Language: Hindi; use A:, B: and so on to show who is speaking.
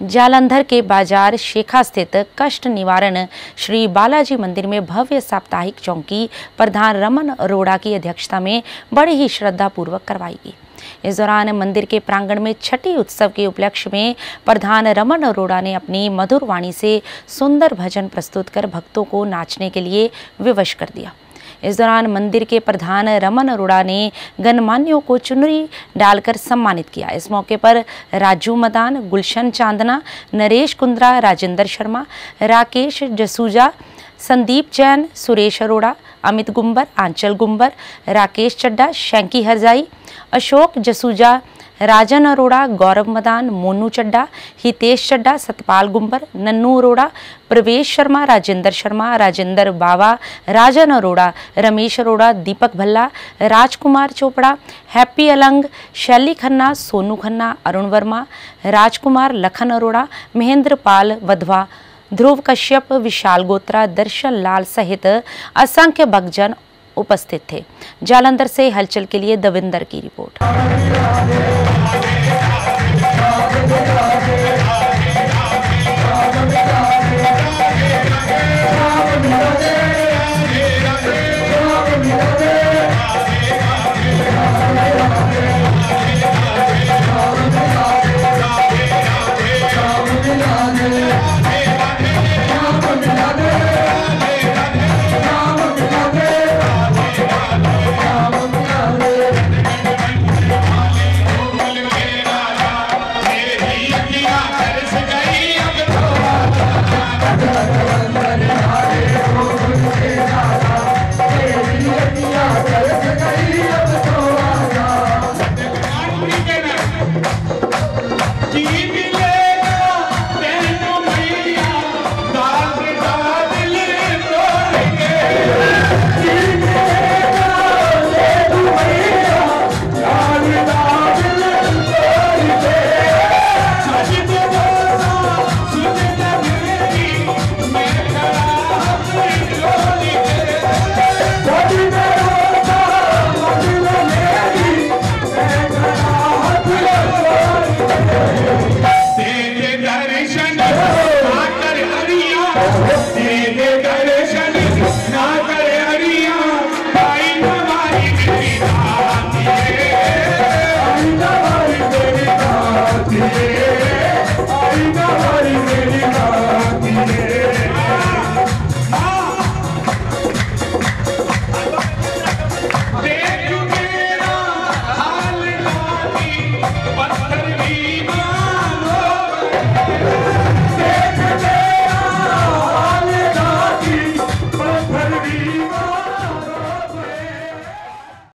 A: जालंधर के बाजार शेखा स्थित कष्ट निवारण श्री बालाजी मंदिर में भव्य साप्ताहिक चौकी प्रधान रमन अरोड़ा की अध्यक्षता में बड़े ही श्रद्धा पूर्वक करवाई गई। इस दौरान मंदिर के प्रांगण में छठी उत्सव के उपलक्ष्य में प्रधान रमन अरोड़ा ने अपनी मधुर वाणी से सुंदर भजन प्रस्तुत कर भक्तों को नाचने के लिए विवश कर दिया। इस दौरान मंदिर के प्रधान रमन अरोड़ा ने गणमान्यों को चुनरी डालकर सम्मानित किया। इस मौके पर राजू मदान, गुलशन चांदना, नरेश कुंद्रा, राजेंद्र शर्मा, राकेश जसूजा, संदीप जैन, सुरेश अरोड़ा, अमित गुंबर, आंचल गुंबर, राकेश चड्डा, शैंकी हरजाई, अशोक जसूजा, राजन अरोड़ा, गौरव मदान, मोनू चड्डा, हितेश चड्डा, सतपाल गुंबर, नन्नू अरोड़ा, प्रवेश शर्मा, राजेंद्र शर्मा, राजेंद्र बावा, राजन अरोड़ा, रमेश अरोड़ा, दीपक भल्ला, राजकुमार चोपड़ा, हैप्पी अलंग, शैली खन्ना, सोनू खन्ना, अरुण वर्मा, राजकुमार, लखन अरोड़ा, महेंद्र पाल वधवा, ध्रुव कश्यप, विशाल गोत्रा, दर्शन लाल सहित असंख्य भक्तजन उपस्थित थे। जालंधर से हलचल के लिए दविंदर की रिपोर्ट।